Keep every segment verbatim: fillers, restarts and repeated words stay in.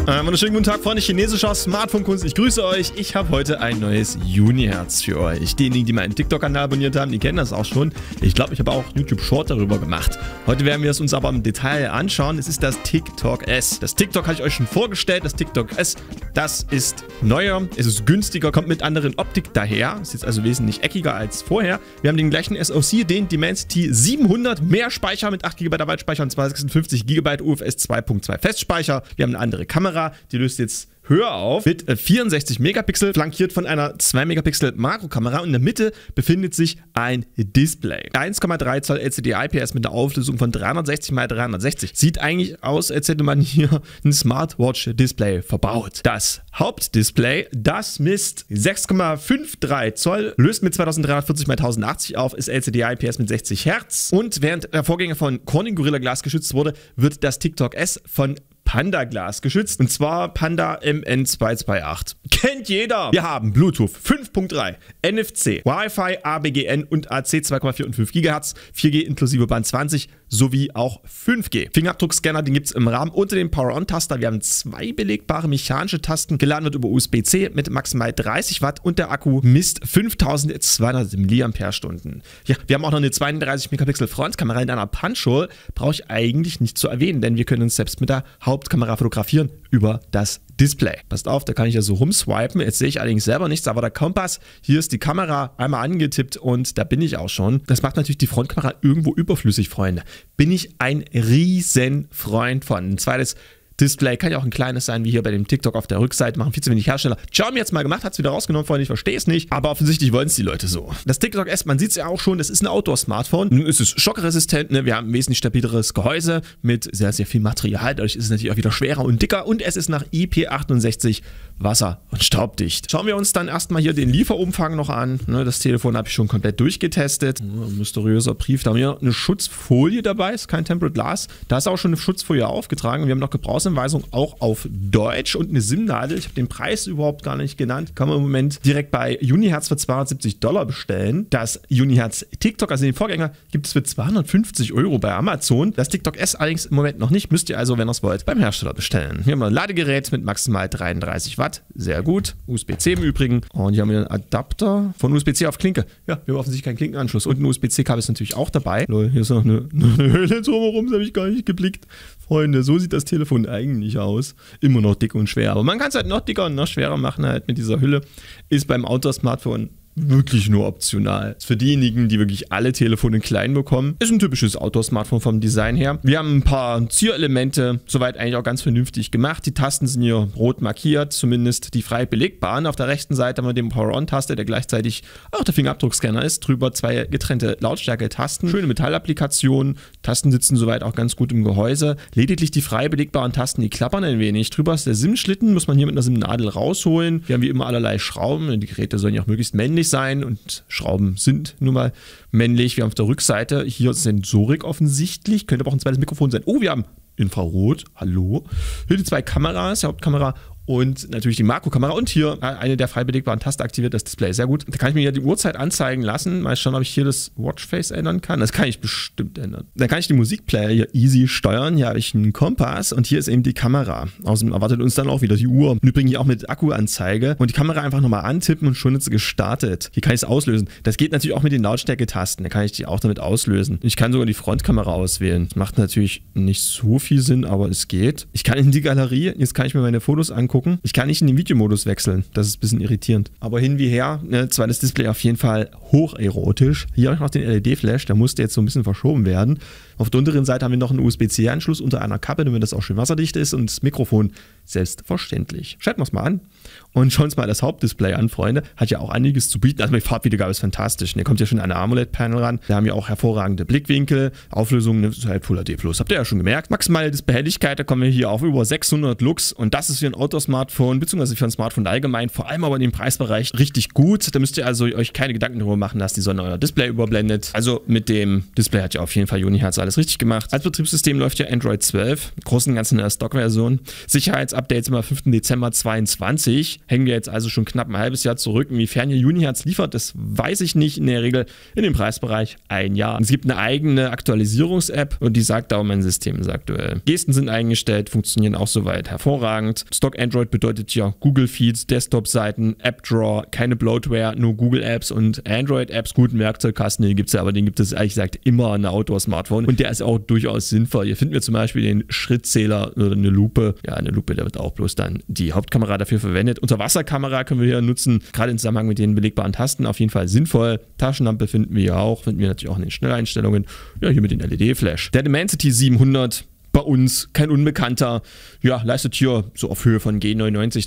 Einen wunderschönen guten Tag, Freunde chinesischer Smartphone-Kunst. Ich grüße euch. Ich habe heute ein neues Uni-Herz für euch. Diejenigen, die meinen TikTok-Kanal abonniert haben, die kennen das auch schon. Ich glaube, ich habe auch YouTube Short darüber gemacht. Heute werden wir es uns aber im Detail anschauen. Es ist das TikTok S. Das TikTok habe ich euch schon vorgestellt. Das TikTok S, das ist neuer. Es ist günstiger, kommt mit anderen Optik daher. Ist jetzt also wesentlich eckiger als vorher. Wir haben den gleichen S O C, den Dimensity siebenhundert. Mehr Speicher mit acht Gigabyte Arbeitsspeicher und zweihundertsechsundfünfzig Gigabyte U F S zwei Punkt zwei Festspeicher. Wir haben eine andere Kamera. Die löst jetzt höher auf mit vierundsechzig Megapixel, flankiert von einer zwei Megapixel Makrokamera und in der Mitte befindet sich ein Display. eins Komma drei Zoll L C D I P S mit einer Auflösung von dreihundertsechzig mal dreihundertsechzig. Sieht eigentlich aus, als hätte man hier ein Smartwatch-Display verbaut. Das Hauptdisplay, das misst sechs Komma drei Zoll, löst mit zweitausenddreihundertvierzig mal tausendachtzig auf, ist L C D I P S mit sechzig Hertz und während der Vorgänger von Corning Gorilla Glass geschützt wurde, wird das TikTok S von Panda Glas geschützt, und zwar Panda M N zwei zwei acht. Kennt jeder! Wir haben Bluetooth fünf Punkt drei, N F C, Wi-Fi, A B G N und A C zwei Komma vier und fünf Gigahertz, vier G inklusive Band zwanzig sowie auch fünf G. Fingerabdruckscanner, den gibt es im Rahmen unter dem Power-On-Taster. Wir haben zwei belegbare mechanische Tasten. Geladen wird über U S B C mit maximal dreißig Watt und der Akku misst fünftausendzweihundert Milliampere-Stunden. Ja, wir haben auch noch eine zweiunddreißig Megapixel Frontkamera in einer Punch-Hole. Brauche ich eigentlich nicht zu erwähnen, denn wir können uns selbst mit der Hauptkamera fotografieren über das Display. Passt auf, da kann ich ja so rumswipen. Jetzt sehe ich allerdings selber nichts, aber der Kompass, hier ist die Kamera einmal angetippt und da bin ich auch schon. Das macht natürlich die Frontkamera irgendwo überflüssig, Freunde. Bin ich ein riesen Freund von. Ein zweites Display kann ja auch ein kleines sein, wie hier bei dem TikTok auf der Rückseite, machen viel zu wenig Hersteller. Xiaomi jetzt mal gemacht, hat es wieder rausgenommen, Freunde, ich verstehe es nicht, aber offensichtlich wollen es die Leute so. Das TikTok S, man sieht es ja auch schon, das ist ein Outdoor-Smartphone. Nun ist es schockresistent, ne? Wir haben ein wesentlich stabileres Gehäuse mit sehr, sehr viel Material, dadurch ist es natürlich auch wieder schwerer und dicker und es ist nach I P achtundsechzig wasser- und staubdicht. Schauen wir uns dann erstmal hier den Lieferumfang noch an. Ne? Das Telefon habe ich schon komplett durchgetestet. Ja, mysteriöser Brief, da haben wir eine Schutzfolie dabei, ist kein Tempered Glass. Da ist auch schon eine Schutzfolie aufgetragen. Wir haben noch Gebrauchsanweisung auch auf Deutsch und eine SIM-Nadel. Ich habe den Preis überhaupt gar nicht genannt. Kann man im Moment direkt bei Uni-Herz für zweihundertsiebzig Dollar bestellen. Das Uni-Herz TikTok, also den Vorgänger, gibt es für zweihundertfünfzig Euro bei Amazon. Das TikTok S allerdings im Moment noch nicht. Müsst ihr also, wenn ihr es wollt, beim Hersteller bestellen. Hier haben wir ein Ladegerät mit maximal dreiunddreißig Watt. Sehr gut. U S B C im Übrigen. Und hier haben wir einen Adapter von U S B C auf Klinke. Ja, wir haben offensichtlich keinen Klinkenanschluss. Und ein U S B C-Kabel ist natürlich auch dabei. Lol, hier ist noch eine, eine Höhle drumherum, das habe ich gar nicht geblickt. Freunde, so sieht das Telefon eigentlich aus. Immer noch dick und schwer. Aber man kann es halt noch dicker und noch schwerer machen halt mit dieser Hülle. Ist beim Outdoor-Smartphone wirklich nur optional. Für diejenigen, die wirklich alle Telefone klein bekommen, ist ein typisches Outdoor-Smartphone vom Design her. Wir haben ein paar Zierelemente, soweit eigentlich auch ganz vernünftig gemacht. Die Tasten sind hier rot markiert, zumindest die frei belegbaren. Auf der rechten Seite haben wir den Power-On-Taste, der gleichzeitig auch der Fingerabdruckscanner ist. Drüber zwei getrennte Lautstärke-Tasten. Schöne Metallapplikationen. Tasten sitzen soweit auch ganz gut im Gehäuse. Lediglich die frei belegbaren Tasten, die klappern ein wenig. Drüber ist der SIM-Schlitten, muss man hier mit einer SIM-Nadel rausholen. Wir haben wie immer allerlei Schrauben. Die Geräte sollen ja auch möglichst männlich sein und Schrauben sind nun mal männlich. Wir haben auf der Rückseite hier Sensorik offensichtlich, könnte aber auch ein zweites Mikrofon sein. Oh, wir haben Infrarot, hallo. Hier die zwei Kameras, die Hauptkamera und natürlich die Makrokamera und hier eine der frei belegbaren Tasten aktiviert, das Display, sehr gut. Da kann ich mir ja die Uhrzeit anzeigen lassen, mal schauen, ob ich hier das Watchface ändern kann. Das kann ich bestimmt ändern. Dann kann ich den Musikplayer hier easy steuern. Hier habe ich einen Kompass und hier ist eben die Kamera. Außerdem erwartet uns dann auch wieder die Uhr. Im Übrigen hier auch mit Akkuanzeige und die Kamera einfach nochmal antippen und schon ist sie gestartet. Hier kann ich es auslösen. Das geht natürlich auch mit den Lautstärke-Tasten. Da kann ich die auch damit auslösen. Ich kann sogar die Frontkamera auswählen. Das macht natürlich nicht so viel Sinn, aber es geht. Ich kann in die Galerie, jetzt kann ich mir meine Fotos angucken. Ich kann nicht in den Videomodus wechseln. Das ist ein bisschen irritierend. Aber hin wie her, ne, zweites Display auf jeden Fall hocherotisch. Hier habe ich noch den L E D-Flash, der musste jetzt so ein bisschen verschoben werden. Auf der unteren Seite haben wir noch einen U S B C-Anschluss unter einer Kappe, damit das auch schön wasserdicht ist und das Mikrofon selbstverständlich. Schalten wir es mal an und schauen uns mal das Hauptdisplay an, Freunde. Hat ja auch einiges zu bieten. Also die Farbwiedergabe ist fantastisch. Hier kommt ja schon eine AMOLED-Panel ran. Wir haben ja auch hervorragende Blickwinkel. Auflösung ist halt Full H D plus. Habt ihr ja schon gemerkt. Maximale Displayhelligkeit, da kommen wir hier auf über sechshundert Lux und das ist für ein Outdoor-Smartphone, beziehungsweise für ein Smartphone allgemein, vor allem aber in dem Preisbereich richtig gut. Da müsst ihr also euch keine Gedanken darüber machen, dass die Sonne euer Display überblendet. Also mit dem Display hat ja auf jeden Fall Uni-Herz alles alles richtig gemacht. Als Betriebssystem läuft ja Android zwölf, im Großen und Ganzen eine Stock-Version. Sicherheitsupdates immer fünften Dezember zweiundzwanzig. Hängen wir jetzt also schon knapp ein halbes Jahr zurück. Inwiefern hier Unihertz liefert, das weiß ich nicht. In der Regel in dem Preisbereich ein Jahr. Es gibt eine eigene Aktualisierungs-App und die sagt auch, mein System ist aktuell. Gesten sind eingestellt, funktionieren auch soweit hervorragend. Stock Android bedeutet ja Google Feeds, Desktop-Seiten, App-Drawer, keine Bloatware, nur Google Apps und Android-Apps. Guten Werkzeugkasten, den gibt es ja, aber den gibt es ehrlich gesagt immer ein Outdoor-Smartphone und der ist auch durchaus sinnvoll. Hier finden wir zum Beispiel den Schrittzähler oder eine Lupe. Ja, eine Lupe, da wird auch bloß dann die Hauptkamera dafür verwendet. Unterwasserkamera können wir hier nutzen, gerade im Zusammenhang mit den belegbaren Tasten auf jeden Fall sinnvoll. Taschenlampe finden wir hier auch, finden wir natürlich auch in den Schnelleinstellungen. Ja, hier mit den L E D-Flash. Der Dimensity siebenhundert. Bei uns kein Unbekannter, ja, leistet hier so auf Höhe von G neunundneunzig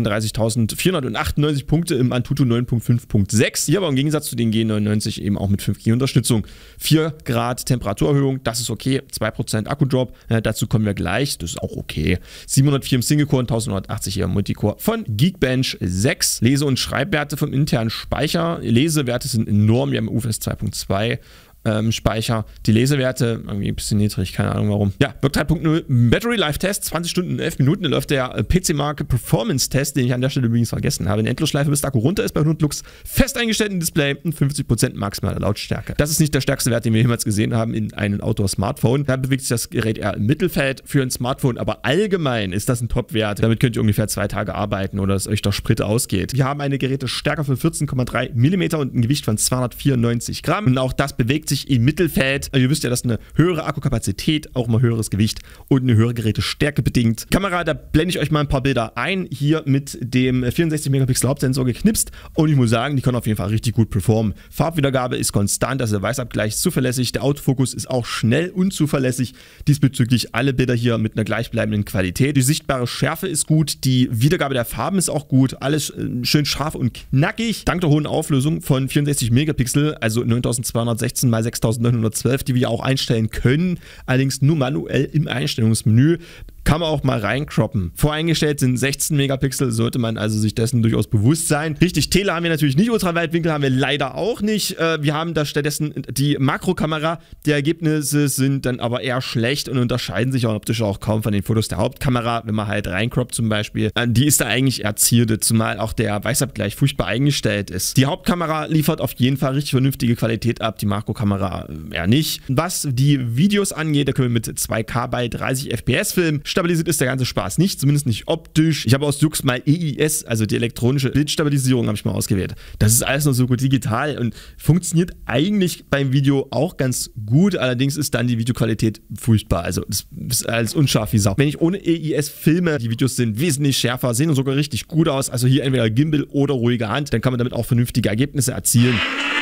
fünfunddreißigtausendvierhundertachtundneunzig Punkte im Antutu neun Punkt fünf Punkt sechs. Hier aber im Gegensatz zu den G neunundneunzig eben auch mit fünf G Unterstützung. vier Grad Temperaturerhöhung, das ist okay. zwei Prozent Akkudrop, äh, dazu kommen wir gleich, das ist auch okay. siebenhundertvier im Single-Core und neunzehnhundertachtzig hier im Multicore von Geekbench sechs. Lese- und Schreibwerte vom internen Speicher. Lesewerte sind enorm, wir haben U F S zwei Punkt zwei. Ähm, Speicher. Die Lesewerte, irgendwie ein bisschen niedrig, keine Ahnung warum. Ja, Block drei Punkt null, Battery Life Test, zwanzig Stunden, elf Minuten, da läuft der äh, P C-Mark Performance Test, den ich an der Stelle übrigens vergessen habe. In Endlosschleife, bis der Akku runter ist bei hundert Lux, fest eingestellten Display und fünfzig Prozent maximale Lautstärke. Das ist nicht der stärkste Wert, den wir jemals gesehen haben in einem Outdoor-Smartphone. Da bewegt sich das Gerät eher im Mittelfeld für ein Smartphone, aber allgemein ist das ein Top-Wert. Damit könnt ihr ungefähr zwei Tage arbeiten oder dass euch der Sprit ausgeht. Wir haben eine Gerätestärke von vierzehn Komma drei Millimeter und ein Gewicht von zweihundertvierundneunzig Gramm und auch das bewegt sich im Mittelfeld. Ihr wisst ja, dass eine höhere Akkukapazität auch mal höheres Gewicht und eine höhere Gerätestärke bedingt. Kamera, da blende ich euch mal ein paar Bilder ein. Hier mit dem vierundsechzig Megapixel Hauptsensor geknipst und ich muss sagen, die können auf jeden Fall richtig gut performen. Farbwiedergabe ist konstant, also der Weißabgleich ist zuverlässig. Der Autofokus ist auch schnell und zuverlässig. Diesbezüglich alle Bilder hier mit einer gleichbleibenden Qualität. Die sichtbare Schärfe ist gut, die Wiedergabe der Farben ist auch gut. Alles schön scharf und knackig. Dank der hohen Auflösung von vierundsechzig Megapixel, also neuntausendzweihundertsechzehn mal sechstausendneunhundertzwölf, die wir ja auch einstellen können, allerdings nur manuell im Einstellungsmenü. Kann man auch mal reincroppen. Voreingestellt sind sechzehn Megapixel, sollte man also sich dessen durchaus bewusst sein. Richtig, Tele haben wir natürlich nicht, Ultraweitwinkel haben wir leider auch nicht. Wir haben da stattdessen die Makrokamera. Die Ergebnisse sind dann aber eher schlecht und unterscheiden sich auch optisch auch kaum von den Fotos der Hauptkamera. Wenn man halt reincroppt zum Beispiel, die ist da eigentlich eher zierde, zumal auch der Weißabgleich furchtbar eingestellt ist. Die Hauptkamera liefert auf jeden Fall richtig vernünftige Qualität ab, die Makrokamera eher nicht. Was die Videos angeht, da können wir mit zwei K bei dreißig F P S filmen. Stabilisiert ist der ganze Spaß nicht, zumindest nicht optisch. Ich habe aus Jux mal E I S, also die elektronische Bildstabilisierung, habe ich mal ausgewählt. Das ist alles noch so gut digital und funktioniert eigentlich beim Video auch ganz gut, allerdings ist dann die Videoqualität furchtbar, also das ist alles unscharf wie Sau. Wenn ich ohne E I S filme, die Videos sind wesentlich schärfer, sehen sogar richtig gut aus, also hier entweder Gimbal oder ruhige Hand, dann kann man damit auch vernünftige Ergebnisse erzielen.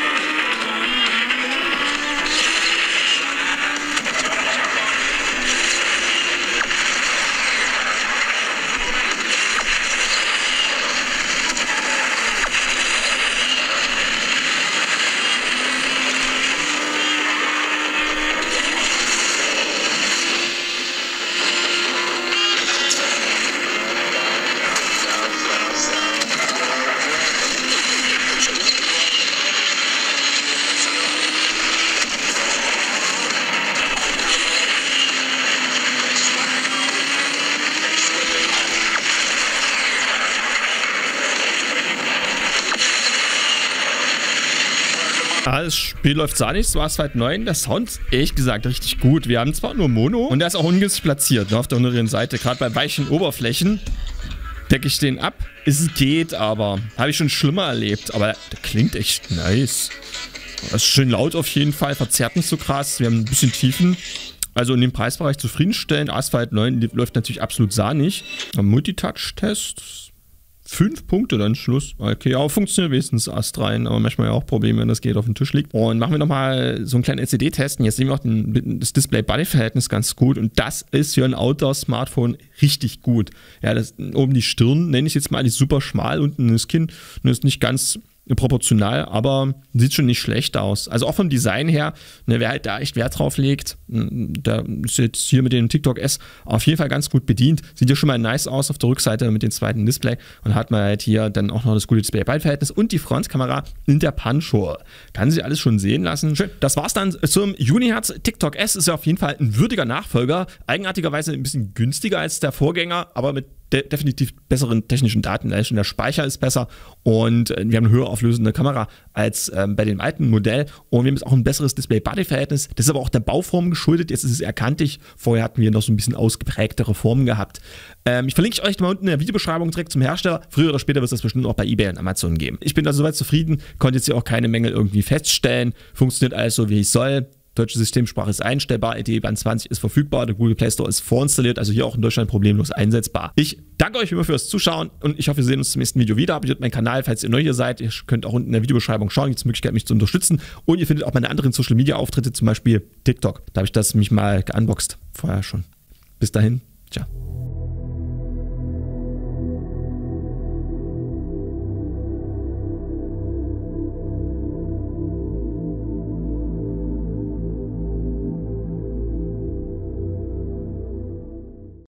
Das Spiel läuft zwar nicht, es war Asphalt neun, der Sound ist ehrlich gesagt richtig gut. Wir haben zwar nur Mono und der ist auch ungünstig platziert, ne, auf der unteren Seite. Gerade bei weichen Oberflächen decke ich den ab. Es geht, aber habe ich schon schlimmer erlebt. Aber der klingt echt nice. Das ist schön laut auf jeden Fall, verzerrt nicht so krass. Wir haben ein bisschen Tiefen. Also in dem Preisbereich zufriedenstellend. Asphalt neun läuft natürlich absolut sahnig. Multitouch-Test. Fünf Punkte dann Schluss. Okay, auch funktioniert wenigstens Ast rein, aber manchmal ja auch Probleme, wenn das Gerät auf dem Tisch liegt. Und machen wir nochmal so einen kleinen L C D-Test. Jetzt sehen wir auch den, das Display-Body-Verhältnis ganz gut. Und das ist für ein Outdoor-Smartphone richtig gut. Ja, das, oben die Stirn nenne ich jetzt mal, die ist super schmal, unten das Kinn und ist nicht ganz proportional, aber sieht schon nicht schlecht aus. Also auch vom Design her, ne, wer halt da echt Wert drauf legt, der ist jetzt hier mit dem TikTok S auf jeden Fall ganz gut bedient. Sieht ja schon mal nice aus auf der Rückseite mit dem zweiten Display und hat man halt hier dann auch noch das gute Display-Byte-Verhältnis und die Frontkamera in der Punch-Hole. Kann sich alles schon sehen lassen. Schön. Das war's dann zum Unihertz TikTok S. Ist ja auf jeden Fall ein würdiger Nachfolger. Eigenartigerweise ein bisschen günstiger als der Vorgänger, aber mit de definitiv besseren technischen Daten. Der Speicher ist besser und wir haben eine höher auflösende Kamera als ähm, bei dem alten Modell und wir haben jetzt auch ein besseres Display-Body-Verhältnis. Das ist aber auch der Bauform geschuldet. Jetzt ist es eher kantig. Vorher hatten wir noch so ein bisschen ausgeprägtere Formen gehabt. Ähm, ich verlinke euch mal unten in der Videobeschreibung direkt zum Hersteller. Früher oder später wird es das bestimmt auch bei eBay und Amazon geben. Ich bin also soweit zufrieden, konnte jetzt hier auch keine Mängel irgendwie feststellen. Funktioniert alles so, wie es soll. Deutsche Systemsprache ist einstellbar, L T E Band zwanzig ist verfügbar, der Google Play Store ist vorinstalliert, also hier auch in Deutschland problemlos einsetzbar. Ich danke euch immer fürs Zuschauen und ich hoffe, wir sehen uns zum nächsten Video wieder. Abonniert meinen Kanal, falls ihr neu hier seid. Ihr könnt auch unten in der Videobeschreibung schauen, gibt es die Möglichkeit, mich zu unterstützen. Und ihr findet auch meine anderen Social Media Auftritte, zum Beispiel TikTok. Da habe ich das mich mal geunboxed, vorher schon. Bis dahin, ciao.